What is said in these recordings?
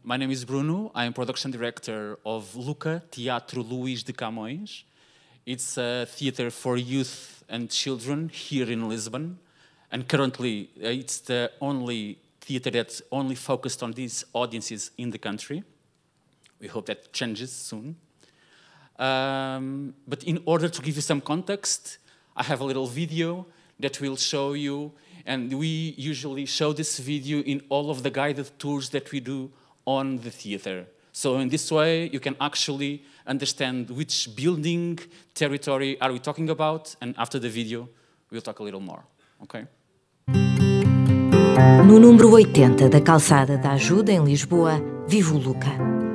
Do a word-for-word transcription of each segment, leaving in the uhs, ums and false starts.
my name is Bruno. I'm production director of Luca, Teatro Luís de Camões. It's a theater for youth and children here in Lisbon. And currently, uh, it's the only theater that's only focused on these audiences in the country. We hope that changes soon. Um, but in order to give you some context, I have a little video that will show you, and we usually show this video in all of the guided tours that we do on the theater. So in this way, you can actually understand which building territory are we talking about, and after the video, we'll talk a little more, okay? No número oitenta da Calçada da Ajuda, em Lisboa, vive o Luca.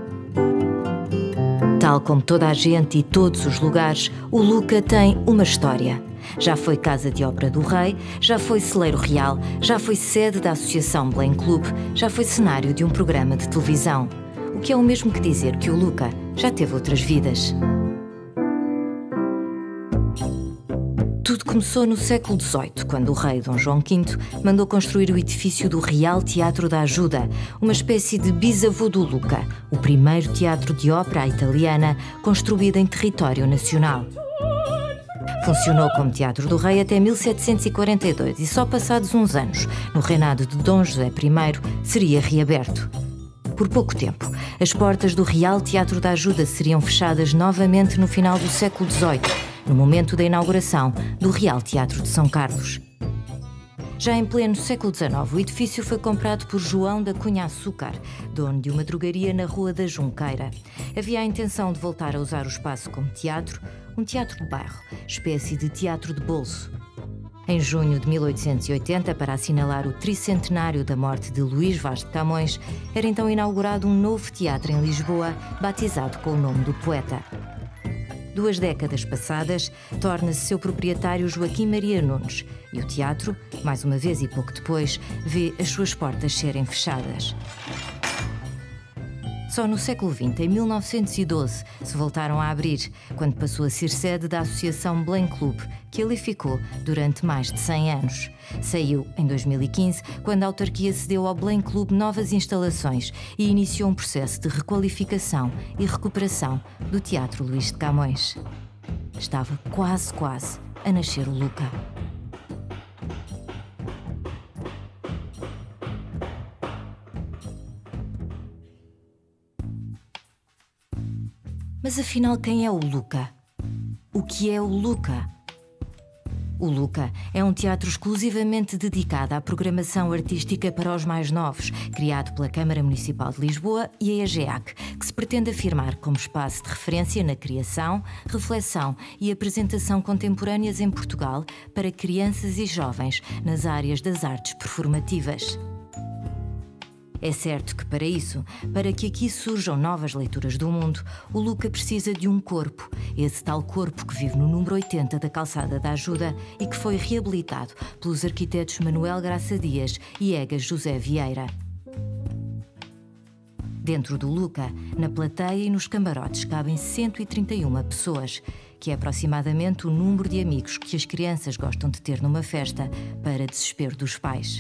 Tal como toda a gente e todos os lugares, o Luca tem uma história. Já foi Casa de Ópera do Rei, já foi celeiro real, já foi sede da Associação Belém Club, já foi cenário de um programa de televisão. O que é o mesmo que dizer que o Luca já teve outras vidas. Tudo começou no século dezoito, quando o rei Dom João quinto mandou construir o edifício do Real Teatro da Ajuda, uma espécie de bisavô do Luca, o primeiro teatro de ópera italiana construído em território nacional. Funcionou como Teatro do Rei até mil setecentos e quarenta e dois e só passados uns anos, no reinado de Dom José primeiro, seria reaberto. Por pouco tempo, as portas do Real Teatro da Ajuda seriam fechadas novamente no final do século dezoito, no momento da inauguração do Real Teatro de São Carlos. Já em pleno século dezenove, o edifício foi comprado por João da Cunha Açúcar, dono de uma drogaria na Rua da Junqueira. Havia a intenção de voltar a usar o espaço como teatro, um teatro de bairro, espécie de teatro de bolso. Em junho de mil oitocentos e oitenta, para assinalar o tricentenário da morte de Luís Vaz de Camões, era então inaugurado um novo teatro em Lisboa, batizado com o nome do poeta. Duas décadas passadas, torna-se seu proprietário Joaquim Maria Nunes e o teatro, mais uma vez e pouco depois, vê as suas portas serem fechadas. Só no século vinte, em mil novecentos e doze, se voltaram a abrir, quando passou a ser sede da Associação Belém Club, que ali ficou durante mais de cem anos. Saiu em dois mil e quinze, quando a autarquia cedeu ao Belém Club novas instalações e iniciou um processo de requalificação e recuperação do Teatro Luís de Camões. Estava quase, quase a nascer o Luca. Mas afinal, quem é o Luca? O que é o Luca? O Luca é um teatro exclusivamente dedicado à programação artística para os mais novos, criado pela Câmara Municipal de Lisboa e a EGEAC, que se pretende afirmar como espaço de referência na criação, reflexão e apresentação contemporâneas em Portugal para crianças e jovens nas áreas das artes performativas. É certo que para isso, para que aqui surjam novas leituras do mundo, o Luca precisa de um corpo, esse tal corpo que vive no número oitenta da Calçada da Ajuda e que foi reabilitado pelos arquitetos Manuel Graça Dias e Egas José Vieira. Dentro do Luca, na plateia e nos camarotes cabem cento e trinta e uma pessoas, que é aproximadamente o número de amigos que as crianças gostam de ter numa festa para desespero dos pais.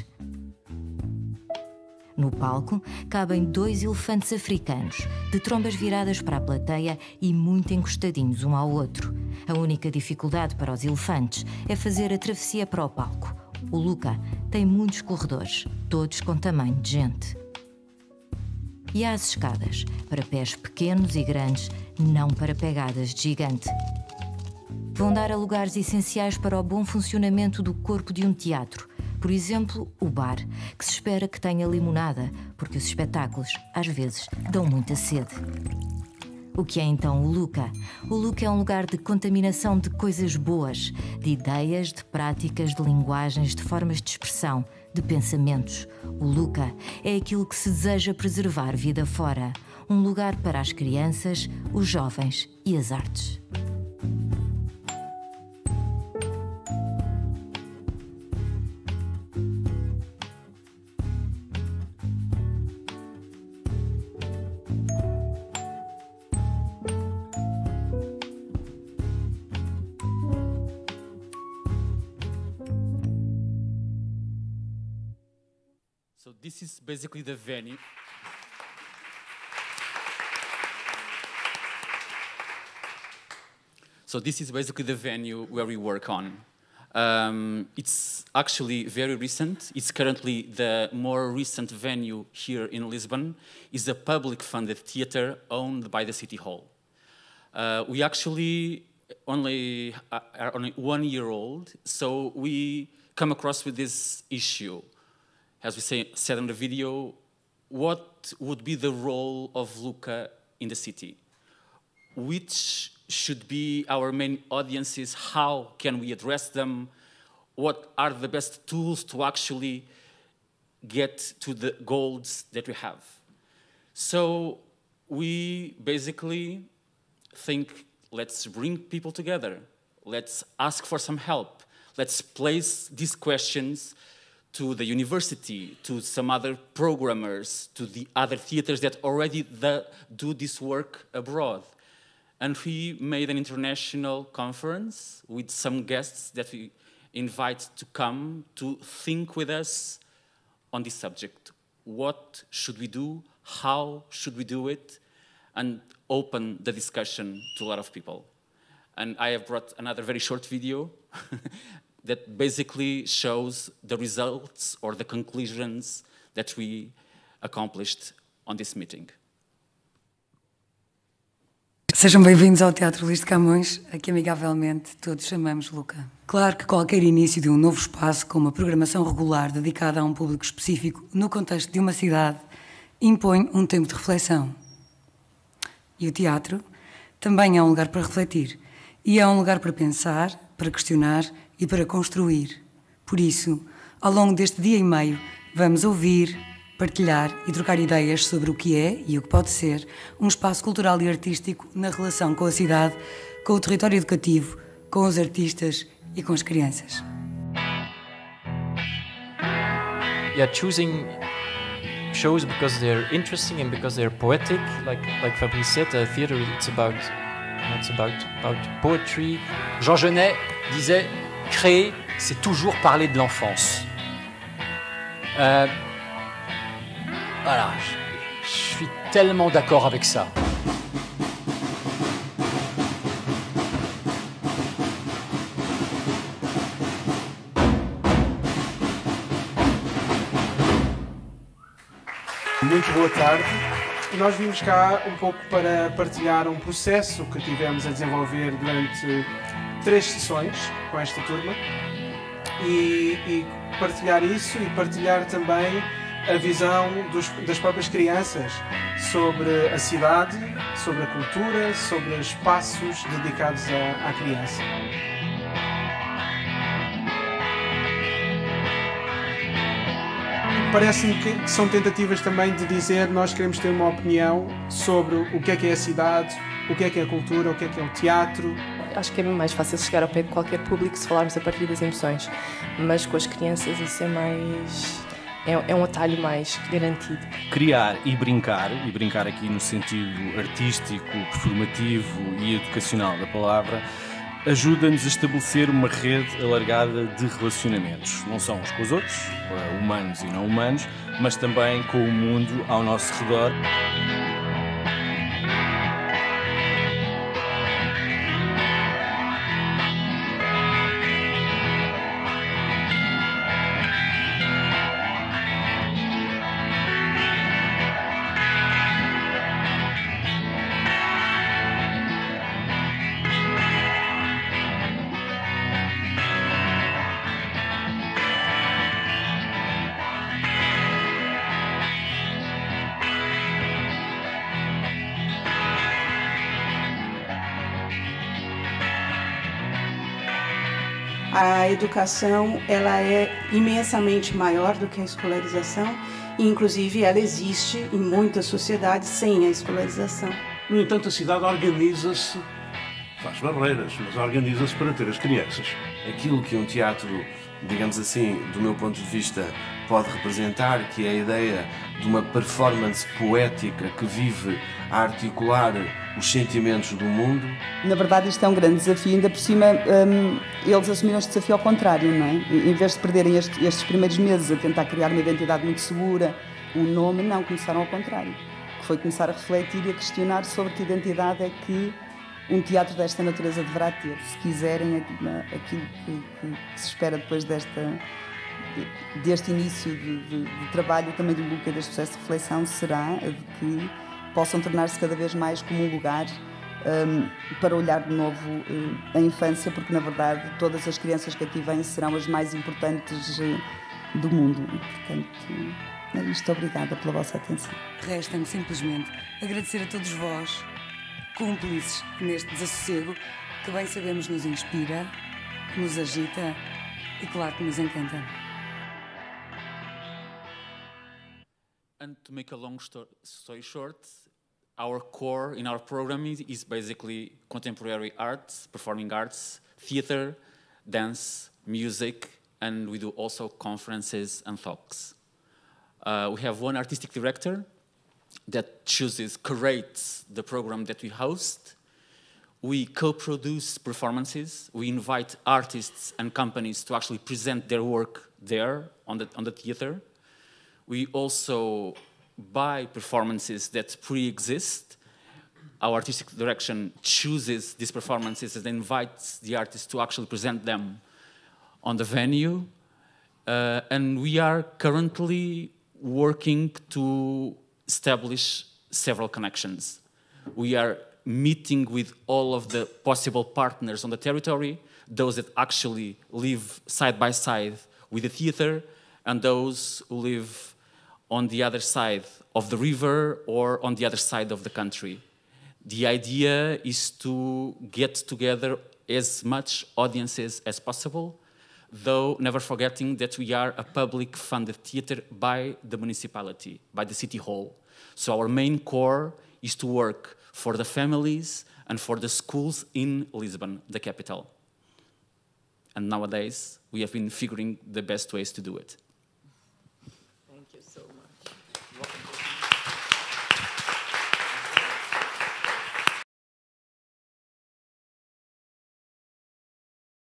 No palco, cabem dois elefantes africanos, de trombas viradas para a plateia e muito encostadinhos um ao outro. A única dificuldade para os elefantes é fazer a travessia para o palco. O Luca tem muitos corredores, todos com tamanho de gente. E há as escadas, para pés pequenos e grandes, não para pegadas de gigante. Vão dar a lugares essenciais para o bom funcionamento do corpo de um teatro. Por exemplo, o bar, que se espera que tenha limonada, porque os espetáculos, às vezes, dão muita sede. O que é então o Luca? O Luca é um lugar de contaminação de coisas boas, de ideias, de práticas, de linguagens, de formas de expressão, de pensamentos. O Luca é aquilo que se deseja preservar vida fora, um lugar para as crianças, os jovens e as artes. So this is basically the venue. So this is basically the venue where we work on. Um, it's actually very recent. It's currently the more recent venue here in Lisbon. It's a public-funded theater owned by the City Hall. Uh, we actually only uh, are only one year old, so we come across with this issue. As we say, said in the video, what would be the role of Luca in the city? Which should be our main audiences? How can we address them? What are the best tools to actually get to the goals that we have? So we basically think, let's bring people together. Let's ask for some help. Let's place these questions to the university, to some other programmers, to the other theaters that already the, do this work abroad. And we made an international conference with some guests that we invite to come to think with us on this subject. What should we do? How should we do it? And open the discussion to a lot of people. And I have brought another very short video that basically shows the results or the conclusions that we accomplished on this meeting. Sejam bem-vindos ao Teatro Luís de Camões, a que amigavelmente todos chamamos Luca. Claro que qualquer início de um novo espaço com uma programação regular dedicada a um público específico no contexto de uma cidade impõe um tempo de reflexão. E o teatro também é um lugar para refletir, e é um lugar para pensar, para questionar e para construir. Por isso, ao longo deste dia e meio, vamos ouvir, partilhar e trocar ideias sobre o que é e o que pode ser um espaço cultural e artístico na relação com a cidade, com o território educativo, com os artistas e com as crianças. Yeah, choosing shows because they're interesting and because they're poetic, like like Fabrice said, uh, theater it's about it's about about poetry. Jean Genet disait créer, c'est toujours parler de l'enfance. Euh, Voilà, je, je suis tellement d'accord avec ça. Muito boa tarde. Nós vimos cá um pouco para partilhar um processo que tivemos a desenvolver durante três sessões com esta turma e, e partilhar isso e partilhar também a visão dos, das próprias crianças sobre a cidade, sobre a cultura, sobre espaços dedicados à, à criança. Parece-me que são tentativas também de dizer nós queremos ter uma opinião sobre o que é que é a cidade, o que é que é a cultura, o que é que é o teatro. Acho que é mais fácil chegar ao pé de qualquer público se falarmos a partir das emoções, mas com as crianças isso é mais... É um atalho mais garantido. Criar e brincar, e brincar aqui no sentido artístico, performativo e educacional da palavra, ajuda-nos a estabelecer uma rede alargada de relacionamentos, não só uns com os outros, humanos e não humanos, mas também com o mundo ao nosso redor. A educação ela é imensamente maior do que a escolarização e, inclusive, ela existe em muitas sociedades sem a escolarização. No entanto, a cidade organiza-se, faz barreiras, mas organiza-se para ter as crianças. Aquilo que um teatro, digamos assim, do meu ponto de vista, pode representar, que é a ideia de uma performance poética que vive a articular os sentimentos do mundo. Na verdade, isto é um grande desafio, ainda por cima um, eles assumiram este desafio ao contrário, não é? Em vez de perderem este, estes primeiros meses a tentar criar uma identidade muito segura, um nome, não, começaram ao contrário. Que foi começar a refletir e a questionar sobre que identidade é que um teatro desta natureza deverá ter. Se quiserem, aquilo que, que, que se espera depois desta, deste início de, de, de trabalho também do Luca e deste processo de reflexão será de que possam tornar-se cada vez mais como um lugar um, para olhar de novo uh, a infância, porque na verdade todas as crianças que aqui vêm serão as mais importantes uh, do mundo. E, portanto, é isto. Obrigada pela vossa atenção. Resta-me simplesmente agradecer a todos vós, cúmplices neste desassossego, que bem sabemos nos inspira, que nos agita e claro que nos encanta. And to make a long story short, our core in our programming is basically contemporary arts, performing arts, theater, dance, music, and we do also conferences and talks. Uh, we have one artistic director that chooses, curates the program that we host. We co-produce performances. We invite artists and companies to actually present their work there on the, on the theater. We also buy performances that pre-exist. Our artistic direction chooses these performances and invites the artists to actually present them on the venue. Uh, and we are currently working to establish several connections. We are meeting with all of the possible partners on the territory, those that actually live side by side with the theater, and those who live on the other side of the river or on the other side of the country. The idea is to get together as much audiences as possible, though never forgetting that we are a public-funded theater by the municipality, by the city hall. So our main core is to work for the families and for the schools in Lisbon, the capital. And nowadays, we have been figuring the best ways to do it.